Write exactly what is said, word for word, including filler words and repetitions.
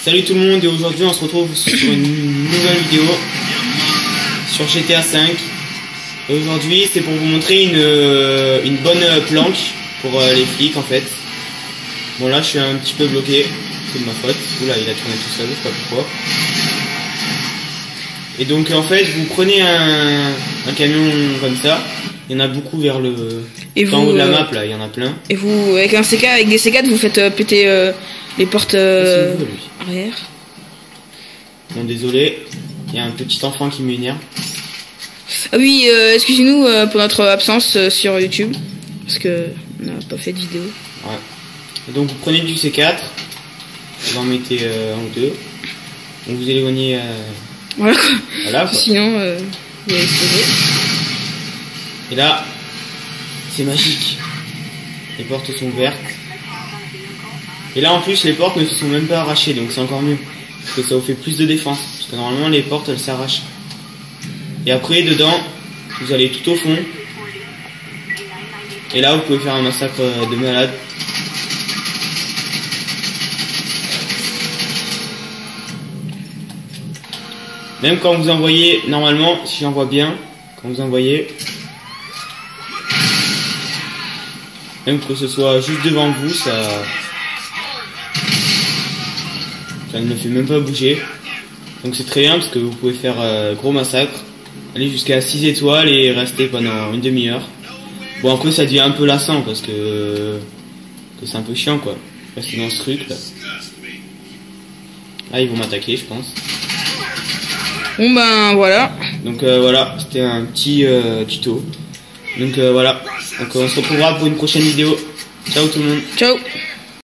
Salut tout le monde et aujourd'hui on se retrouve sur une nouvelle vidéo sur G T A cinq. Aujourd'hui c'est pour vous montrer une, une bonne planque pour les flics en fait. Bon là je suis un petit peu bloqué, c'est de ma faute. Oula il a tourné tout seul, je sais pas pourquoi. Et donc en fait vous prenez un, un camion comme ça, il y en a beaucoup vers le et vous, en haut de la euh, map là, il y en a plein. Et vous avec un C quatre, avec des C quatre vous faites euh, péter euh, les portes euh, vous, arrière. Bon désolé, il y a un petit enfant qui m'énerve. Ah oui, euh, excusez-nous euh, pour notre absence euh, sur YouTube, parce que on n'a pas fait de vidéo. Ouais. Et donc vous prenez du C quatre, vous en mettez euh, un ou deux, donc vous éloignez. Euh... Voilà quoi. Voilà, quoi. Sinon, euh, vous allez exploser. Et là, c'est magique. Les portes sont vertes. Et là en plus les portes ne se sont même pas arrachées, donc c'est encore mieux. Parce que ça vous fait plus de défense. Parce que normalement les portes elles s'arrachent. Et après dedans, vous allez tout au fond. Et là vous pouvez faire un massacre de malade. Même quand vous envoyez, normalement, si j'en vois bien, quand vous envoyez, même que ce soit juste devant vous, ça, ça ne le fait même pas bouger. Donc c'est très bien parce que vous pouvez faire euh, gros massacre, aller jusqu'à six étoiles et rester pendant une demi-heure. Bon après ça devient un peu lassant parce que, que c'est un peu chiant quoi, rester dans ce truc là. Là ils vont m'attaquer je pense. Bon ben voilà. Donc euh, voilà, c'était un petit euh, tuto. Donc euh, voilà, donc on se retrouvera pour une prochaine vidéo. Ciao tout le monde. Ciao.